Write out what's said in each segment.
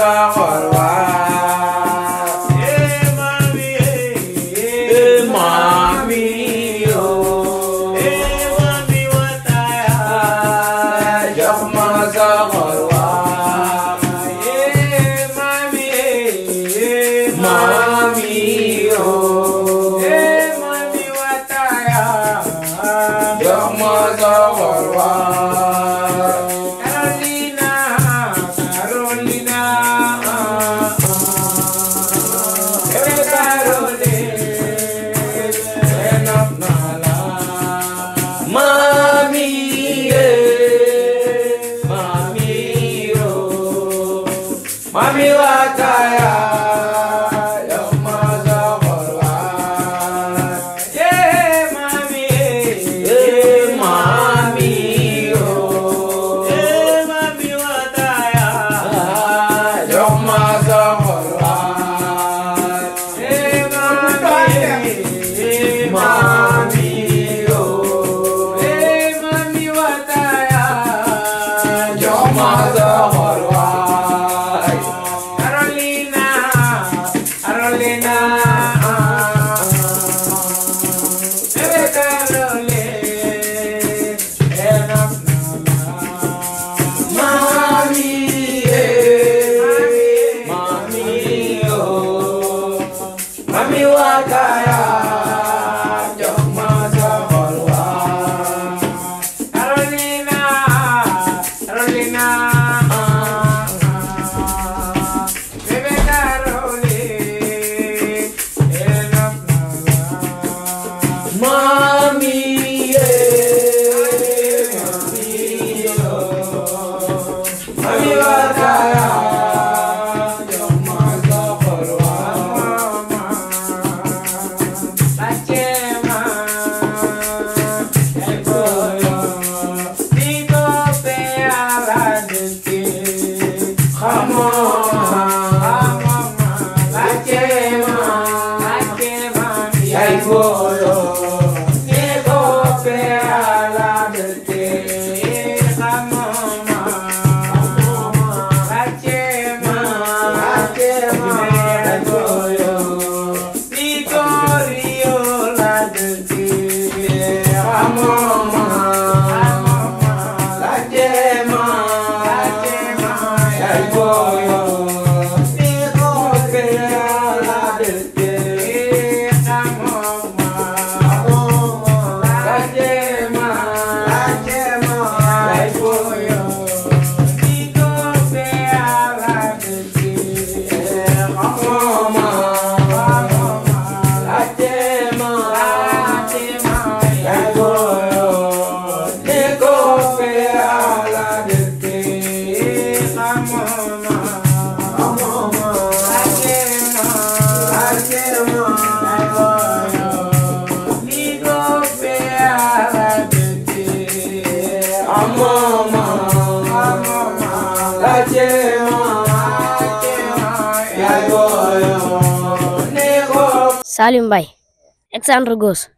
Salim Mbaye, Alexandre Gosse,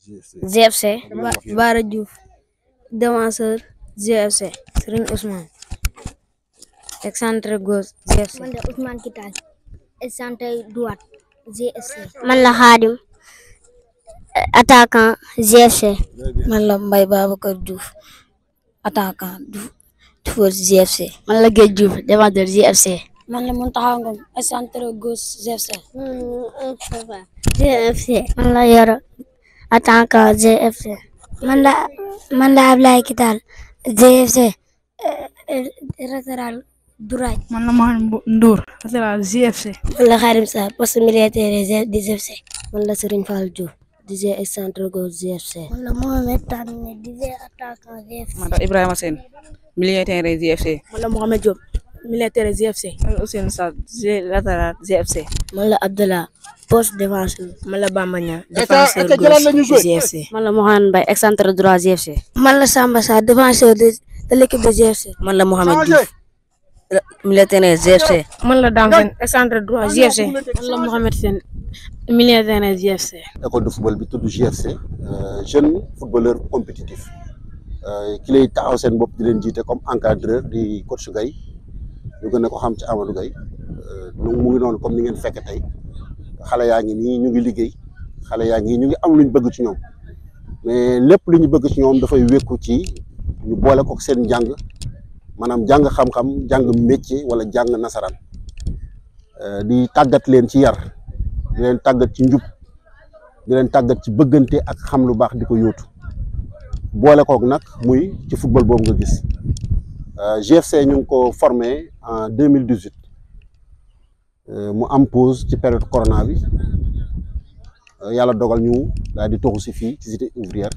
GFC, Bara Diouf, défenseur, GFC, Serigne Ousmane, Alexandre Gosse, GFC. Man la Ousmane Kital, centre droite, GFC. Man la Khadim, attaquant, GFC. Man la Mbaye Babacar Diouf, attaquant, GFC. Man la Gueye Diouf, défenseur, GFC. Man la Mountakha Ngom, centre gauche, GFC. GFC. Man la Yoro, attaquant, GFC. Man la Ablaye Kital, GFC, latéral droit. Man la Mohamed Ndour, latéral, GFC. Man la Khadim Sarr, poste militaire, GFC. Man la Serigne Fall Diouf, DJ centre gauche, GFC. Man la Mohamed Tane, DJ attaquant, GFC. Man la Ibrahima Sène, militaire, GFC. Man la Mohamed Diop, militaire, GFC. Man la Ousseynou Sall, latéral, GFC. Man la Abdallah, poste défenseur. Man la Bamba Niang, défenseur gauche, GFC. Man la Mohamed Mbaye, centre droit, GFC. Man la Samba Sarr, défenseur de l'équipe de GFC. Man la Mohamed Diouf, militaire, GFC. Man la Dame Sène, centre droit, GFC. Man la Mohamed Sène, militaire, GFC. École de football bi tudd GFC jeune footballeur compétitif ki lay taxaw seen bopp di leen jiite comme encadreur di coach Gaye ñu gën a ko xam ci Amadou Gaye mu ngi noonu comme ni ngeen fekk tey xale yaa ngi nii ñu ngi liggéey xale yaa ngi ñu ngi am lu ñu bëgg ci ñoom mais lépp lu ñu bëgg ci ñoom dafay wékku ci ñu boole ko seen njàng maanaam jàng xam-xam jàng métier wala jàng nasaraan di tàggat leen ci yar di leen tàggat ci njub di leen tàggat ci bëggante ak xam lu baax di ko yóotu boole kook nag muy ci football boobu nga gis GFC ñu ngi ko formé en 2018 mu am pause ci période corona bi yàlla dogal ñu daal di toxu si fii ci cité ouvrière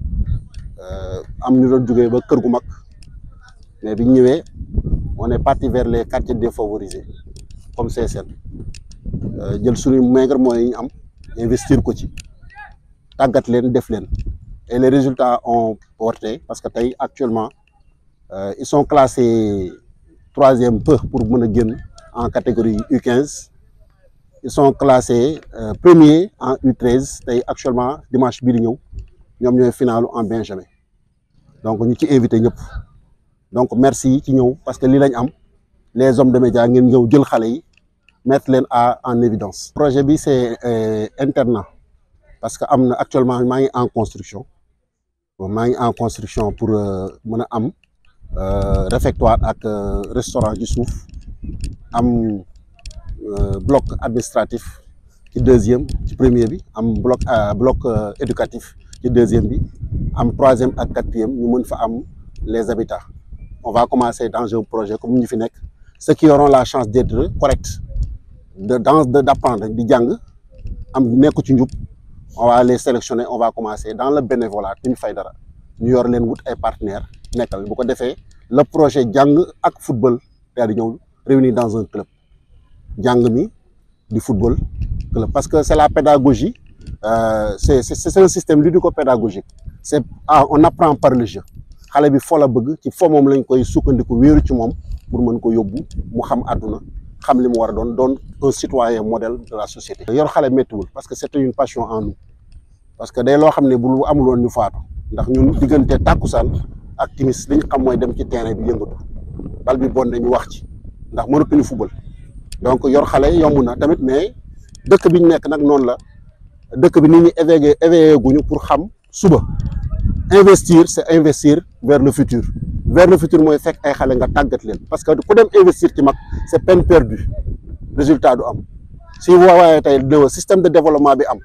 am ñu doon jógee ba kër gu mag mais bi ñu ñëwee on est parti vers les quartiers défavorisés comme CSN jël suñu maigre moyens yi ñu am investir ko ci tàggat leen def leen et les résultats ont porté parce que tey actuellement ils sont classés 3e peu pour mën a génn en catégorie U15 ils sont classés premiers en U13 tey actuellement dimanche bii di ñëw ñoom ñooy finalu en Benjamin donc ñu ci invité ñëpp donc merci ci ñëw parce que lii lañ am les hommes de médias ngeen ñëw jël xale yi mettre leen en évidence. projet bi c'est internat parce que am na actuellement maa ngi en construction pour mën a am réfectoire ak restaurant ci suuf am bloc administratif ci 2e ci premier bi am bloc éducatif ci 2e bi am 3e ak 4e ñu mën fa am les habitats. On va commencer dans un projet comme ñu fi nekk ceux qui auront la chance d'être corrects d'apprendre di jàng am nekk ci njub on va les sélectionner on va commencer dans le bénévolat duñu fay dara ñu yor leen wut ay partenaires nekkal bu ko defee le projet jàng ak football daal di ñëw réunir dans un club jàng mi di football club parce que c'est la pédagogie c'est un système ludico-pédagogique on apprend par le jeu xale bi fo la bëgg ci fo moom lañ koy sukkandiku wéeru ci moom pour mën ko yóbbu mu xam àdduna xam li mu war a doon un citoyen modèle de la société. yor xale méttiwul parce que c'est une passion en nous parce que day loo xam ne bu lu amul woon ñu faatu ndax ñun diggante tàkkusaan ak timis li ñu xam mooy dem ci terrain bi yëngatu bal bi bon ñu wax ci ndax mënatuñu football donc yor xale yomb na tamit mais dëkk bi ñu nekk nag noonu la dëkk bi nit ñi éveillé guñu pour xam suba. Investir c'est investir vers le futur mooy fekk ay xale nga tàggat leen parce que ku dem investir ci mag c'est peine perdue résultat du am si waaye tey système de développement bi am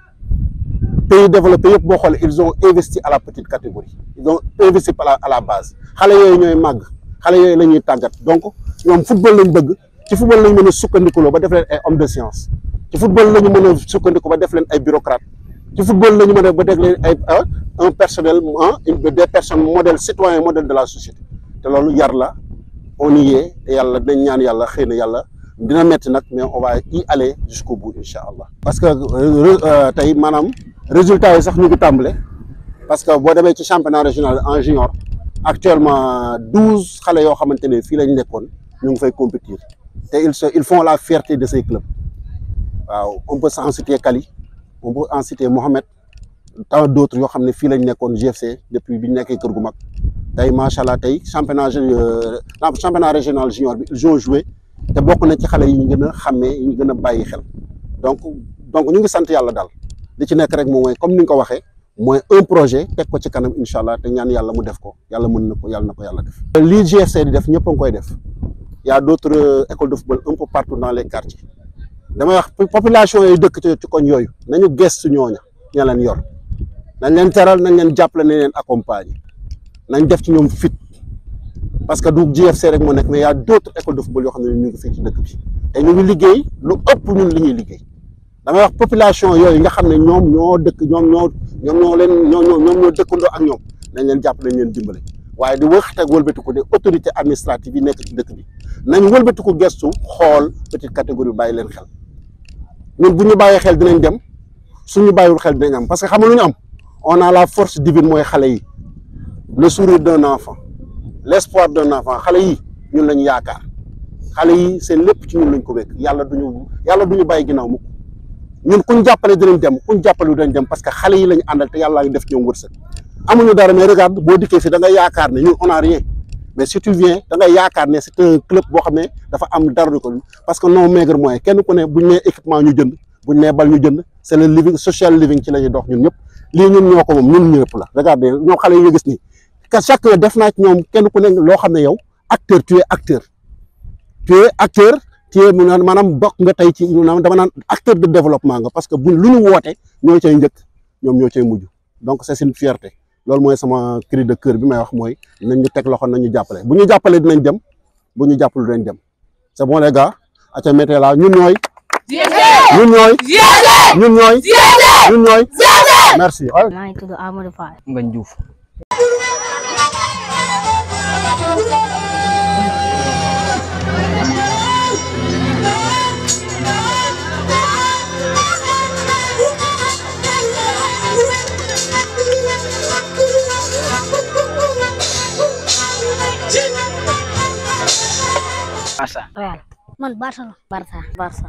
pays développés yëpp boo xoolee ils ont investi à la petite catégorie ils ont investi à la base xale yooyu ñooy màgg xale yooyu la ñuy tàggat donc ñoom football lañ bëgg ci football lañ mën a sukkandikuloo ba def leen ay hommes de science ci football la ñu mën a sukkandiku ba def leen ay bureaucrates ci football la ñu mën a ba def leen ay un personnel des personnes modèles citoyens modèles de la société te loolu yar la on y est te yàlla dañ ñaan yàlla xëy na yàlla dina metti nag mais on va y aller jusqu'au bout incha allah. parce que tey maanaam résultats yi sax ñu ngi tàmbale parce que boo demee ci championnat régional en junior actuellement 12 xale yoo xamante ne fii lañ nekkoon ñu ngi fay compétir te ils font la fierté de ces clubs waaw on peut en citer Kali on peut en citer Mohamed tant d'autres yoo xam ne fii lañ nekkoon GFC depuis bi ñu nekkee kër gu mag tey macha allah tey championnat régional junior bi ils ont joué te bokk na ci xale yi ñu gën a xàmmee yi ñu gën a bàyyi xel donc ñu ngi sant yàlla daal li ci nekk rek moom mooy comme ni nga ko waxee mooy un projet teg ko ci kanam incha allah te ñaan yàlla mu def ko yàlla mën na ko yàlla na ko yàlla def. lii GFC di def ñëpp a ngi koy def y a d'autres écoles de football un peu partout dans les quartiers damay wax population yooyu dëkk ci koñ yooyu nañu gëstu ñooña ña leen yor. nañ leen teral nañ leen jàppale nañ leen accompagner nañ def ci ñoom fit parce que du GFC rek moo nekk mais y a d'autres écoles de football yoo xam ne ñu ngi fii ci dëkk bi te ñu ngi liggéey lu ëpp ñun li ñuy liggéey damay wax population yooyu nga xam ne ñoom ñoo dëkk ñoom ñoo dëkkandoo ak ñoom nañ leen jàppale nañ leen dimbale waaye di wax teg wëlbatiku de autorité administrative yi nekk ci dëkk bi nañ wëlbatiku gestu xool petite catégorie bàyyi leen xel ñun bu ñu bàyyee xel dinañ dem suñu bàyyiwul xel dinañ am parce que xam nga lu ñu am on a la force divine mooy xale yi le sourire d'un enfant l'espoir d'un enfant xale yi ñun lañ yaakaar xale yi seen lépp ci ñun lañ ko wekk yàlla duñu bàyyi ginnaaw mukk ñun kuñ jàppale dinañ dem kuñ jàppale dinañ dem parce que xale yi lañ àndal te yàlla ngi def ñoom wërsëg amuñu dara mais regarde boo dikkee fi da nga yaakaar ne ñun on a rien mais si tu viens da ngay yaakaar ne c'est un club boo xam ne dafa am dara du ko parce que non maigre moyen kenn ku ne bu ñu nee équipement ñu jënd bu ñu nee bal ñu jënd c'est le living social living ci la ñuy dox ñun ñëpp lii ñun ñoo ko moom ñun ñëpp la regardez ñoom xale yi nga gis nii que chaque def naa ci ñoom kenn ku ne loo xam ne yow acteur tu es acteur maanaam bokk nga tey ci dama naan acteur de développement nga parce que buñ lu ñu woote ñoo cay njëkk ñoom ñoo cay mujj donc c'est une fierté loolu mooy sama cri de cœur bi may wax mooy nañ ñu teg loxo nañ ñu jàppale bu ñu jàppalee dinañ dem bu ñu jàppale dinañ dem c'est bon les gars aca mété la ñun ñooy merci. maa ngi tudd Amadou Fall. Ngagne Diouf. Real. Man Barça. Barça.